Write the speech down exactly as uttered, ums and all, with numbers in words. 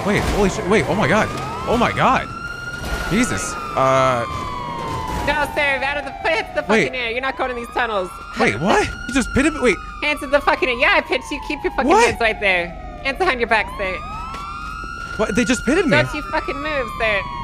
Wait, holy shit. Wait, oh my god. Oh my god. Jesus. Uh. No, sir, out of the pit, the fucking Wait. air. You're not going in these tunnels. Wait, what? You just pitted me? Wait. Hands in the fucking air. Yeah, I pitched you. Keep your fucking What? hands right there. Hands behind your back, sir. What? They just pitted me. Don't you fucking move, sir.